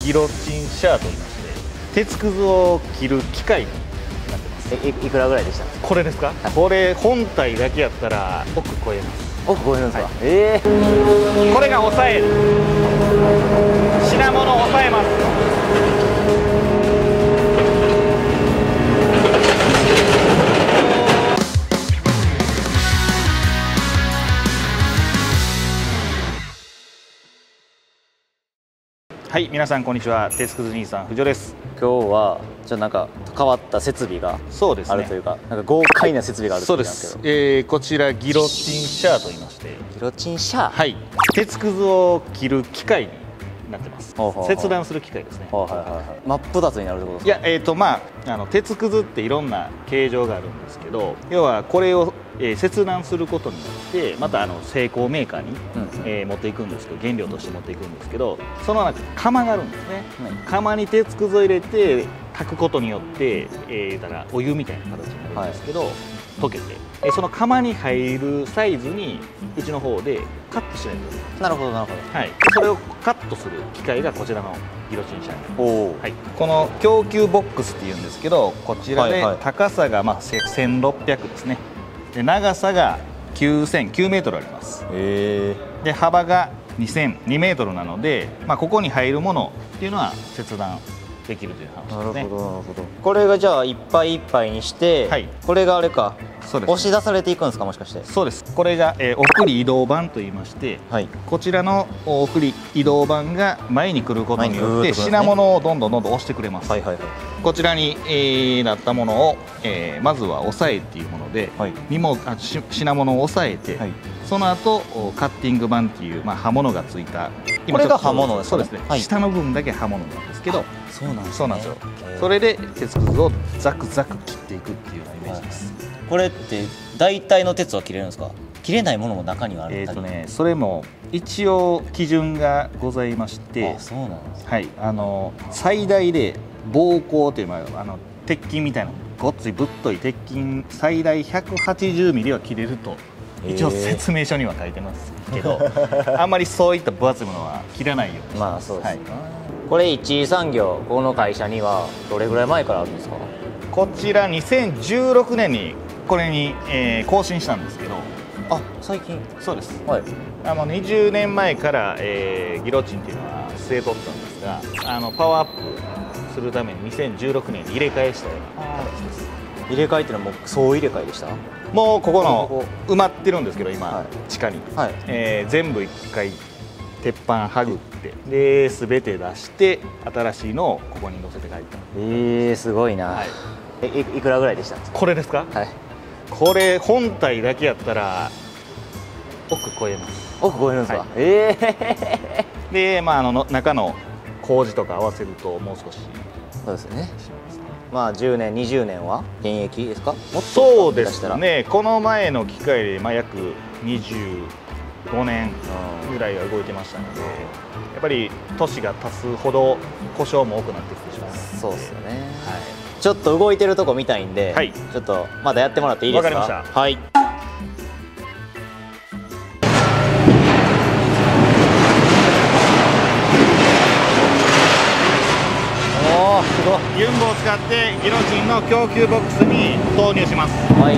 ギロチンシャーと言いまして、鉄くずを切る機械になってます。 いくらぐらいでした？ これですか？これ本体だけやったら億超えます。 億超えるんですか？ はいえこれが抑える、品物を抑えます。はい、皆さんこんにちは。鉄くず兄さん、藤尾です。 今日はちょっとなんか変わった設備がそうですね。 あるというか、なんか豪快な設備があるってそうで言うんですす。 けど。 こちらギロチンシャーと言いまして、 ギロチンシャー。 はい、鉄くずを切る機械になってます。 ほうほうほう切断する機械ですね。 はいはいはいはい。真っ二つになるってことですか？ いや、まあ鉄くずっていろんな形状があるんですけど、要はこれを、切断することによってまた精工メーカーに、持っていくんですけど、原料として持っていくんですけど、その中に窯があるんですね。窯に鉄くずを入れて炊くことによって、だからお湯みたいな形になるんですけど、溶けて、その窯に入るサイズにうちの方でカットしないと。 なるほどなるほど。 はい、それをカットする機械がこちらのギロチンシャーになります。 おお。 はい、この供給ボックスっていうんですけど、こちらではいはい高さが1600ですね。で長さが9メートルあります。 へえ。 で幅が2メートルなので、ここに入るものっていうのは切断できるという話ですね。 なるほどなるほど。これがじゃあいっぱいいっぱいにして、 はい、 これがあれか。 そうです。 押し出されていくんですか、もしかして？ そうです。これが、送り移動板といいまして、 はい、 こちらの送り移動板が前に来ることによって品物物をどんどん押してくれます。 はいはいはい。 こちらに、なったものを、まずは押さえっていうもので、 はい、 品物を押さえて、はい、その後カッティング板っていう、刃物がついた、 これが刃物ですか？ そうですね、はい、下の部分だけ刃物なんですけど、 そうなんですね。 そうなんですよ。それで鉄くずをザクザク切っていくっていうようなイメージです。 これって大体の鉄は切れるんですか？切れないものも中にはある。 それも一応基準がございまして、 そうなんです。 はい、最大で膀胱という鉄筋みたいなごっついぶっとい鉄筋最大180ミリは切れると一応説明書には書いてますけど、あんまりそういった分厚いものは切らないように。 まあそうですね。 はい、 これ一次産業、この会社にはどれぐらい前からあるんですか？ こちら2016年にこれに、更新したんですけど。 あ、最近。 そうです。 はい。 20年前から、ギロチンっていうのは据えとったんですが、パワーアップするために2016年に入れ替えしたような形です。 入れ替えっていうのはもう総入れ替えでした？ もうここの埋まってるんですけど今、はい、地下に、 はい、 全部一回鉄板はぐってで全て出して新しいのをここに乗せて帰った。 すごいな。はい、いくらぐらいでした？ これですか？はい、これ本体だけやったら億超えます。 億超えるんですか？はい、 で中の工事とか合わせるともう少し。 そうですね。10年20年は現役ですか？ そうですね。この前の機械で約25年ぐらいは動いてましたので、やっぱり年が経つほど故障も多くなってきてしまいます。 そうですよね。はい。ちょっと動いてるとこ見たいんで、はい、ちょっとまだやってもらっていいですか？ わかりました。 はい。 ユンボを使ってギロチンの供給ボックスに投入します。 はい。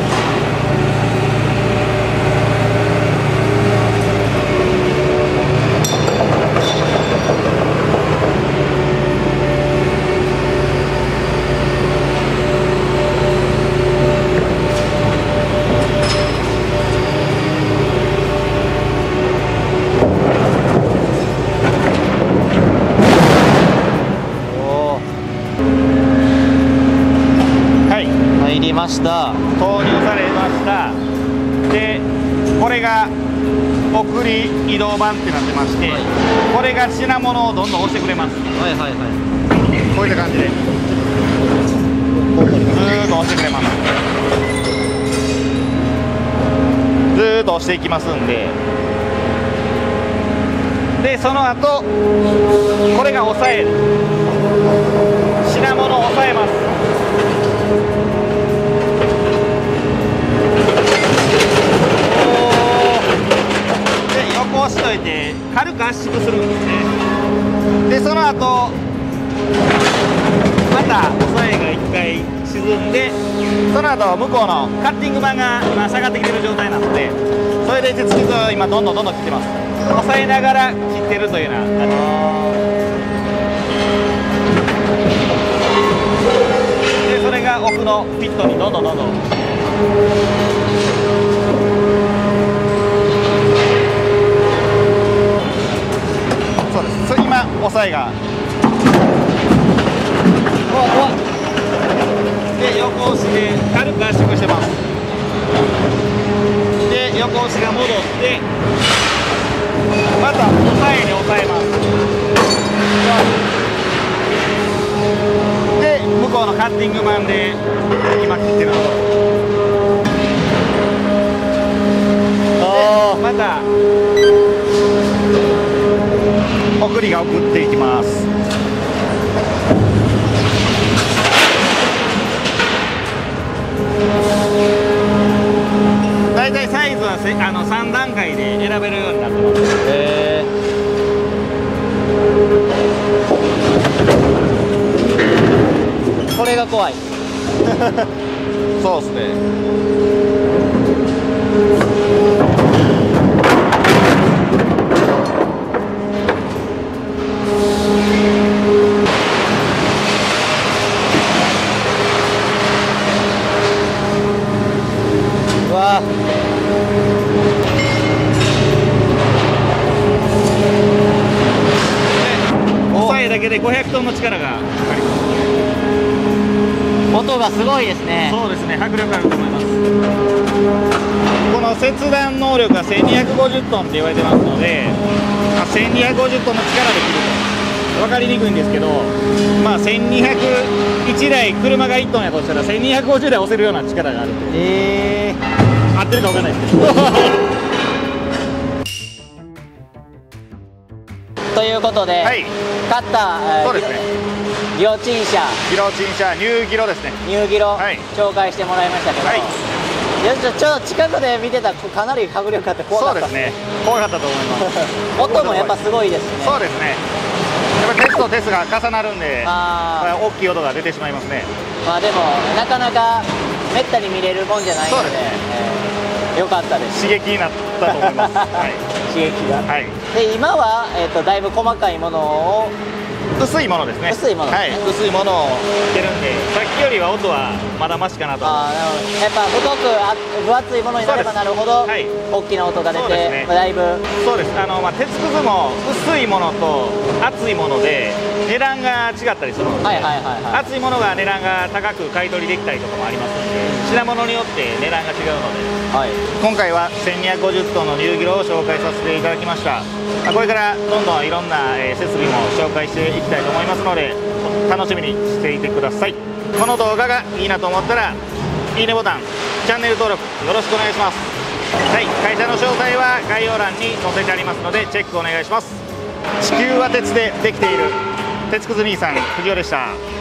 ました。 投入されました。でこれが送り移動板ってなってまして、はい、これが品物をどんどん押してくれます。 はいはいはい。 こういった感じでずーっと押してくれます。ずーっと押していきますんで、その後これが押さえる、品物を押さえます。で横押しといて軽く圧縮するんですね。 でその後また押さえが1回沈んで、その後向こうのカッティング板が今下がってきてる状態なので、それで鉄くずを今どんどん切ってます。押さえながら切ってるというような感じです。でそれが奥のピットにどんどんそうです。それ今押さえがで横押しで軽く圧縮してます。で横押しが戻ってまた押さえに押さえます。で向こうのカッティング板で今切ってるのでまた送りが送っていきます。だいたいサイズは3段階で選べるようになってます。 これが怖い。 そうですね。 うわ押さえだけで500トンの力がかかります。 音がすごいですね。 そうですね、迫力あると思います。この切断能力が1250トンって言われてますので、1250トンの力で切ると分かりにくいんですけど、まあ1201台車が1トンやとしたら1250台押せるような力があると。合ってるか分かんないですけどということで、 はい、 勝ったそうですね、 ギロチン車ニューギロですね。 ニューギロ、 はい、 紹介してもらいましたけど、はい、いやちょっと近くで見てたらかなり迫力あって怖かった。 そうですね、怖かったと思います音もやっぱすごいですね。 そうですね、やっぱ鉄と鉄が重なるんで大きい音が出てしまいますね。 まあでもなかなかめったに見れるもんじゃないので、よかったです。 刺激になったと思います、はい、 刺激が、はい、で今は、だいぶ細かいものを薄いものですね。 薄いもの、 はい、薄いものを着てるんで、さっきよりは音はまだマシかなと。 なるほど。やっぱ分厚いものになればなるほど、はい、大きな音が出て、ね、だいぶそうです。鉄くずも薄いものと厚いもので値段が違ったりするので、厚いものが値段が高く買い取りできたりとかもありますので、品物によって値段が違うので、はい、今回は1250トンのニューギロを紹介させていただきました。これからどんどんいろんな設備も紹介していきたいと思いますので、楽しみにしていてください。この動画がいいなと思ったらいいねボタン、チャンネル登録よろしくお願いします。はい、会社の詳細は概要欄に載せてありますのでチェックお願いします。地球は鉄でできている鉄くず兄さん藤尾でした。